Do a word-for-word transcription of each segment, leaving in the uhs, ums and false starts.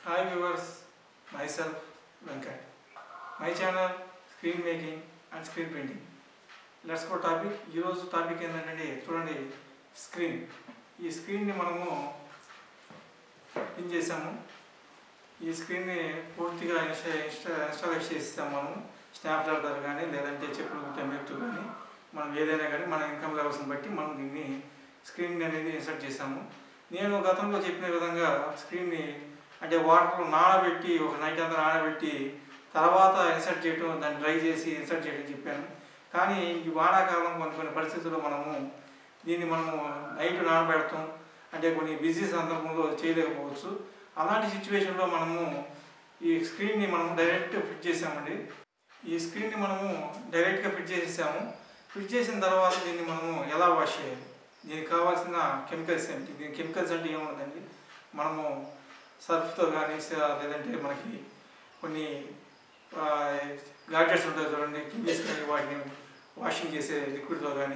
Hi viewers, myself Venkat. My channel screen making and screen printing. Let's go topic. ఈ రోజు topic ఏంటంటే చూడండి screen. ఈ screen ని మనము పిన్ చేసాము. ఈ స్క్రీన్ ని పూర్తిగా ఇన్స్టాల్ చేస్తాము మనం స్నాప్‌చాట్ ద్వారా కానీ లేదంటే చెప్పులు టెంప్లెట్ కానీ మనం ఏదైనా కానీ మన ఇన్కమ్ లెవెల్స్ ని బట్టి మనం దీన్ని స్క్రీన్ అనేది ఇన్సర్ట్ చేసాము. నేను గతంలో చెప్పిన విధంగా స్క్రీన్ ని అంటే వాటర్లో నానబెట్టి ఒక నైట్ అంతా నానబెట్టి తర్వాత ఇన్సర్ట్ చేయడం దాన్ని డ్రై చేసి ఇన్సర్ట్ చేయడం చెప్పాను. కానీ ఈ వానాకాలం కొన్ని కొన్ని పరిస్థితుల్లో మనము దీన్ని మనము నైట్ నానబెడతాం అంటే కొన్ని బిజీ సందర్భంలో చేయలేకపోవచ్చు. అలాంటి సిచ్యువేషన్లో మనము ఈ స్క్రీన్ని మనము డైరెక్ట్ ఫిట్ చేసామండి. ఈ స్క్రీన్ని మనము డైరెక్ట్గా ఫిట్ చేసేసాము. ఫిట్ చేసిన తర్వాత దీన్ని మనము ఎలా వాష్ చేయాలి, దీనికి కావాల్సిన కెమికల్స్ ఏంటి, దీని కెమికల్స్ అంటే ఏముండదండి, మనము సర్ఫ్తో కానీ లేదంటే మనకి కొన్ని గాడ్జెట్స్ ఉంటాయి చూడండి, కిందీస్ కానీ వాటిని వాషింగ్ చేసే లిక్విడ్తో కానీ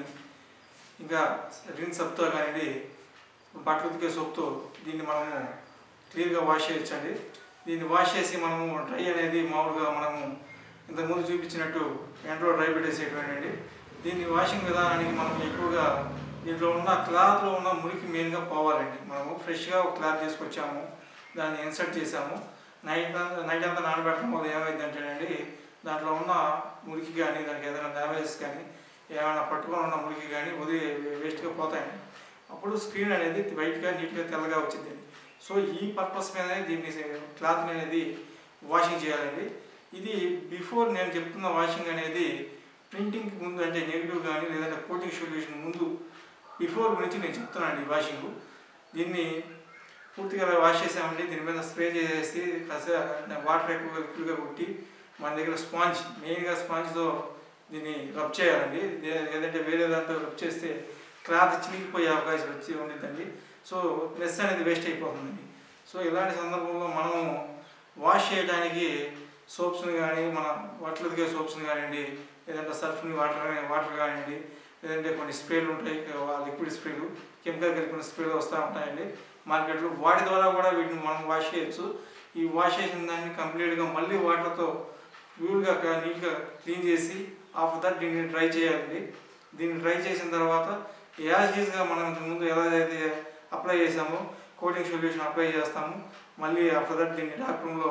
ఇంకా రిన్ సబ్తో కానీ బట్టలు ఉతికే సోప్తో దీన్ని మనము క్లియర్గా వాష్ చేయొచ్చండి. దీన్ని వాష్ చేసి మనము డ్రై అనేది మామూలుగా మనము ఇంతకుముందు చూపించినట్టు ఎండలో డ్రై పెట్టేసేటువండి. దీన్ని వాషింగ్ విధానానికి మనం ఎక్కువగా దీంట్లో ఉన్న క్లాత్లో ఉన్న మురికి మెయిన్గా పోవాలండి. మనము ఫ్రెష్గా ఒక క్లాత్ తీసుకొచ్చాము, దాన్ని ఇన్సర్ట్ చేసాము. నైట్ నైట్ అంతా నానబెట్టడం వల్ల ఏమైందంటేనండి దాంట్లో ఉన్న మురికి కానీ దానికి ఏదైనా డ్యామేజెస్ కానీ ఏమైనా పట్టుకొని ఉన్న మురికి కానీ వదిలి వేస్ట్గా పోతాయండి. అప్పుడు స్క్రీన్ అనేది వైట్గా నీట్గా తెల్లగా వచ్చిందండి. సో ఈ పర్పస్ మీద దీన్ని క్లాత్ని అనేది వాషింగ్ చేయాలండి. ఇది బిఫోర్ నేను చెప్తున్న వాషింగ్ అనేది ప్రింటింగ్కి ముందు అంటే నెగిటివ్ కానీ లేదంటే కోటింగ్ సొల్యూషన్ ముందు బిఫోర్ గురించి నేను చెప్తున్నాను. ఈ వాషింగ్ దీన్ని పూర్తిగా వాష్ చేసామండి. దీని మీద స్ప్రే చేసేసి కాసేపు వాటర్ ఎక్కువగా లిక్విడ్గా కొట్టి మన దగ్గర స్పాంజ్ మెయిన్గా స్పాంజ్తో దీన్ని రబ్ చేయాలండి. లేదంటే వేరే దాంట్లో రబ్ చేస్తే క్లాత్ చినిగిపోయే అవకాశం వచ్చి ఉండిద్దండి. సో మెస్ అనేది వేస్ట్ అయిపోతుందండి. సో ఇలాంటి సందర్భంలో మనము వాష్ చేయడానికి సోప్స్ని కానీ మన బట్టలు ఉతికే సోప్స్ని కానివ్వండి లేదంటే సర్ఫ్ని వాటర్ వాటర్ కానివ్వండి లేదంటే కొన్ని స్ప్రేలు ఉంటాయి, లిక్విడ్ స్ప్రేలు కెమికల్ కలిపిన స్ప్రేలు వస్తూ ఉంటాయండి మార్కెట్లో. వాటి ద్వారా కూడా వీటిని మనం వాష్ చేయొచ్చు. ఈ వాష్ చేసిన దాన్ని కంప్లీట్గా మళ్ళీ వాటర్తో ప్యూర్గా నీట్గా క్లీన్ చేసి ఆఫ్టర్ దట్ దీన్ని డ్రై చేయాలండి. దీన్ని డ్రై చేసిన తర్వాత యాజ్ ఈజ్గా మనం ముందు ఎలా అయితే అప్లై చేసామో కోటింగ్ సొల్యూషన్ అప్లై చేస్తాము. మళ్ళీ ఆఫ్టర్ దట్ దీన్ని డార్క్ రూమ్లో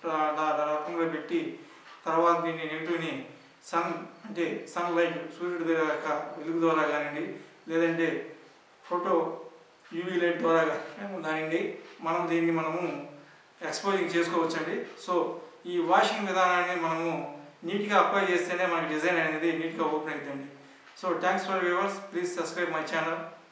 డార్క్ రూమ్లో పెట్టి తర్వాత దీన్ని నెగిటివ్ని సన్ అంటే సన్ లైట్ సూర్యుడి యొక్క వెలుగు ద్వారా కానివ్వండి లేదంటే ఫోటో యూవీ లైట్ ద్వారా కానివ్వండి మనం దీన్ని మనము ఎక్స్పోజింగ్ చేసుకోవచ్చండి. సో ఈ వాషింగ్ విధానాన్ని మనము నీట్గా అప్లై చేస్తేనే మనకి డిజైన్ అనేది నీట్గా ఓపెన్ అవుతుందండి. So thanks for viewers, please subscribe my channel.